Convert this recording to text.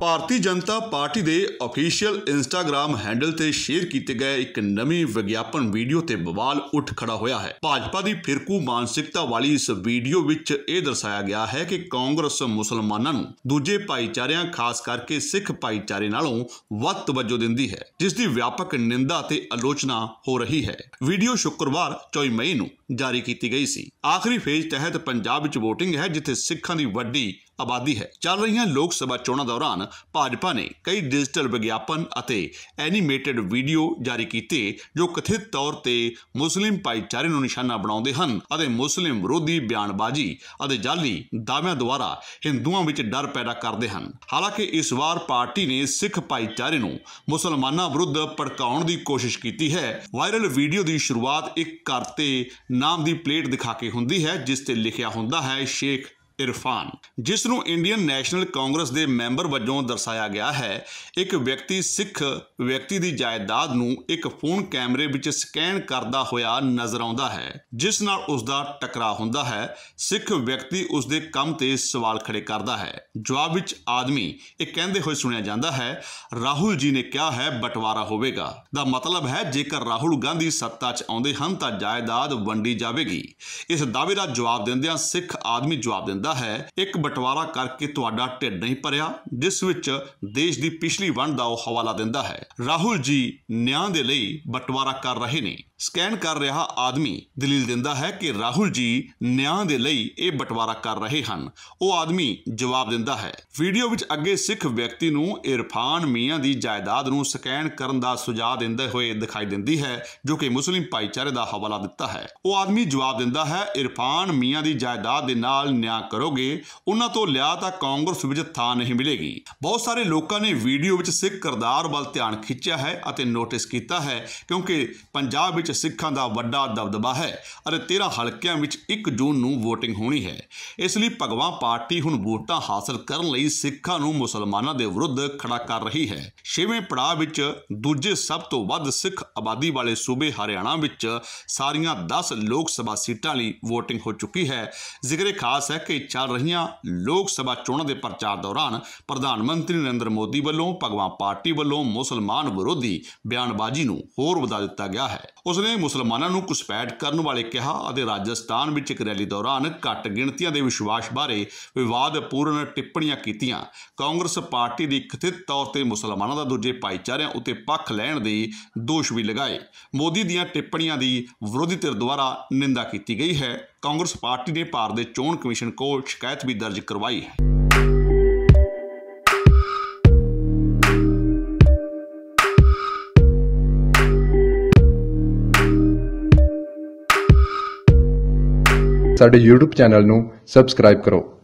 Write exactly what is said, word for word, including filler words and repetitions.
ਭਾਰਤੀ Janata Party ਦੇ official Instagram handle ਤੇ share ਕੀਤੇ ਗਏ ਇੱਕ ਨਵੀਂ ਵਿਗਿਆਪਨ ਵੀਡੀਓ ਤੇ ਬਵਾਲ ਉੱਠ ਖੜਾ ਹੋਇਆ ਹੈ। ਭਾਜਪਾ ਦੀ ਫਿਰਕੂ ਮਾਨਸਿਕਤਾ ਵਾਲੀ ਇਸ ਵੀਡੀਓ ਵਿੱਚ ਇਹ ਦਰਸਾਇਆ ਗਿਆ ਹੈ ਕਿ ਕਾਂਗਰਸ ਮੁਸਲਮਾਨਾਂ ਨੂੰ ਦੂਜੇ ਭਾਈਚਾਰਿਆਂ ਖਾਸ ਕਰਕੇ ਸਿੱਖ ਭਾਈਚਾਰੇ ਨਾਲੋਂ ਵੱਧ ਤਵੱਜੋ ਦਿੰਦੀ ਹੈ, ਜਿਸ ਦੀ ਵਿਆਪਕ ਨਿੰਦਾ ਤੇ ਆਲੋਚਨਾ ਹੋ ਰਹੀ ਹੈ। ਵੀਡੀਓ ਸ਼ੁੱਕਰਵਾਰ ਚੌਵੀ ਮਈ ਨੂੰ ਜਾਰੀ ਕੀਤੀ ਗਈ ਸੀ। ਆਖਰੀ ਫੇਜ਼ ਤਹਿਤ ਪੰਜਾਬ ਵਿੱਚ VOTING ਹੈ, ਜਿੱਥੇ ਸਿੱਖਾਂ ਦੀ ਵੱਡੀ आबादी है। चल रही लोक सभा चोणां दौरान भाजपा ने कई डिजिटल विज्ञापन अते एनीमेटेड वीडियो जारी किए जो कथित तौर पर मुस्लिम भाईचारे नूं निशाना बनाउंदे हन अते मुस्लिम विरोधी बयानबाजी अते जाली दाविआं द्वारा हिंदुआं विच डर पैदा करदे हन। हालांकि इस वार पार्टी ने सिख भाईचारे नूं मुसलमानां विरुद्ध भड़काउण दी कोशिश की है। वायरल वीडियो की शुरुआत एक घर ते नाम की प्लेट दिखा के हुंदी है, जिस ते लिखिया हुंदा है शेख इरफान, जिस नूं इंडियन नैशनल कांग्रेस के मैंबर वजों दर्शाया गया है। एक व्यक्ति सिख व्यक्ति की जायदाद नूं एक फोन कैमरे विच स्कैन करदा होया नजर आउंदा है, जिस नाल उसदा टकराव हुंदा है। सिख व्यक्ति उसदे काम ते सवाल खड़े करदा है। जवाब विच आदमी एक कहंदे होए सुनिया जांदा है, राहुल जी ने कहा है बंटवारा होवेगा। दा मतलब है जेकर राहुल गांधी सत्ता च आउंदे हन तां जायदाद वंडी जावेगी। इस दावे दा जवाब दिंदिआं सिख आदमी जवाब दिंदा है, एक बंटवारा करके तुहाडा ढिड नहीं भरिया, जिस विच देश की पिछली वंड दा हवाला दिंदा है। राहुल जी न्याय दे लई बंटवारा कर रहे ने। स्कैन कर रहा आदमी दलील दिंदा है कि राहुल जी न्याय दे लई ये बंटवारा कर रहे हैं। वो आदमी जवाब दिंदा है। वीडियो विच अगे सिख व्यक्ति नूं इरफान मियाँ की जायदाद नूं स्कैन करन दा सुझाव दिंदे होए दिखाई दिंदी है, जो कि मुस्लिम भाईचारे का हवाला दिता है। वो आदमी जवाब दिंदा है, इरफान मियाँ की जायदाद दे नाल न्याय करोगे, उन्हां तो लिया तां कांग्रेस विच थां नहीं मिलेगी। बहुत सारे लोगों ने वीडियो विच सिख किरदार वल ध्यान खिंचिया है अते नोटिस किया है, क्योंकि पंजाब विच सिखां दा वड्डा दबदबा है अते तेरह हलकियां विच एक जून नूं वोटिंग होनी है। इसलिए भगवां पार्टी हुण वोटां हासिल करन लई सिखां नूं मुसलमानां दे विरुद्ध खड़ा कर रही है। छेवें पड़ाव विच दूजे सब तो वध सिख आबादी वाले सूबे हरियाणा विच सारियां दस लोक सभा सीटां लई वोटिंग हो चुकी है। जिक्र खास है कि चल रही लोक सभा चोणां दे प्रचार दौरान प्रधानमंत्री नरेंद्र मोदी वालों भगवां पार्टी वालों मुसलमान विरोधी बयानबाजी नूं होर वधा दिता गया है। उसने मुसलमानों नूं घुसपैठ करन वाले कहा अते राजस्थान विच एक रैली दौरान घट गिणतियां दे विश्वास बारे विवादपूर्ण टिप्पणियां कीतियां। कांग्रेस पार्टी दी कथित तौर ते मुसलमानों दा दूजे भाईचारिਆਂ उत्ते पक्ष लैण दे दोष भी लगाए। मोदी दीयां टिप्पणियां दी विरोधी धिर द्वारा निंदा की गई है। कांग्रेस पार्टी ने भारत दे चोण कमीशन को शिकायत भी दर्ज करवाई है। ਸਾਡੇ YouTube ਚੈਨਲ ਨੂੰ ਸਬਸਕ੍ਰਾਈਬ ਕਰੋ।